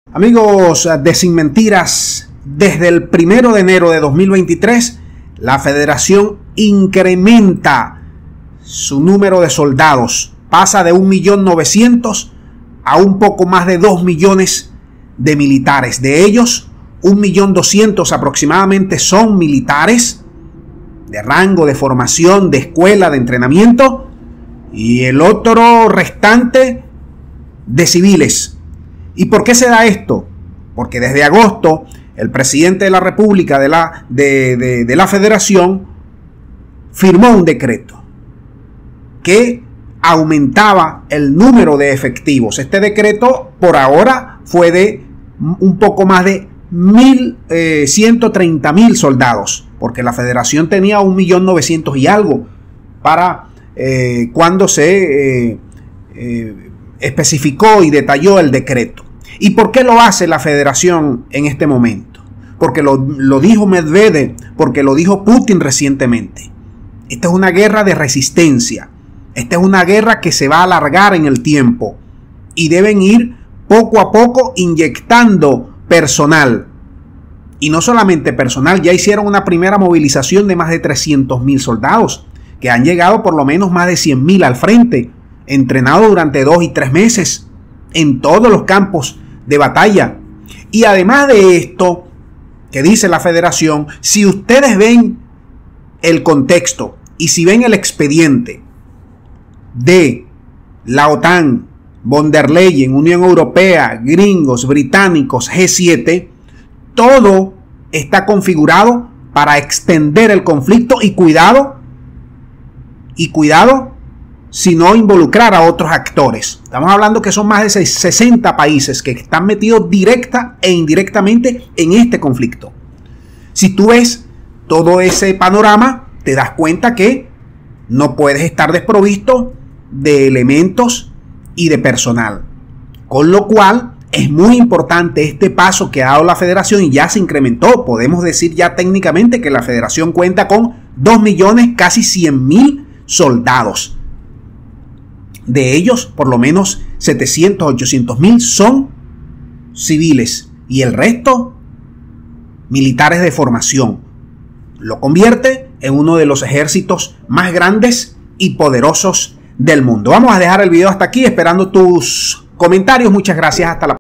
Amigos de Sin Mentiras, desde el 1 de enero de 2023, la Federación incrementa su número de soldados. Pasa de 1.900.000 a un poco más de 2 millones de militares. De ellos, 1.200.000 aproximadamente son militares de rango, de formación, de escuela, de entrenamiento, y el otro restante de civiles. ¿Y por qué se da esto? Porque desde agosto el presidente de la República de la Federación firmó un decreto que aumentaba el número de efectivos. Este decreto por ahora fue de un poco más de 130.000 soldados, porque la Federación tenía 1.900.000 y algo para cuando se especificó y detalló el decreto. ¿Y por qué lo hace la Federación en este momento? Porque lo dijo Medvedev, porque lo dijo Putin recientemente. Esta es una guerra de resistencia. Esta es una guerra que se va a alargar en el tiempo y deben ir poco a poco inyectando personal. Y no solamente personal, ya hicieron una primera movilización de más de 300.000 soldados, que han llegado por lo menos más de 100.000 al frente, entrenados durante 2 y 3 meses en todos los campos de batalla. Y además de esto, que dice la Federación, si ustedes ven el contexto y si ven el expediente de la OTAN, von der Leyen, Unión Europea, gringos, británicos, G7, todo está configurado para extender el conflicto y cuidado si no involucrar a otros actores. Estamos hablando que son más de 60 países que están metidos directa e indirectamente en este conflicto. Si tú ves todo ese panorama, te das cuenta que no puedes estar desprovisto de elementos y de personal. Con lo cual es muy importante este paso que ha dado la Federación y ya se incrementó. Podemos decir ya técnicamente que la Federación cuenta con 2 millones, casi 100.000 soldados. De ellos, por lo menos 700, 800.000 son civiles y el resto militares de formación. Lo convierte en uno de los ejércitos más grandes y poderosos del mundo. Vamos a dejar el video hasta aquí esperando tus comentarios. Muchas gracias. Hasta la próxima.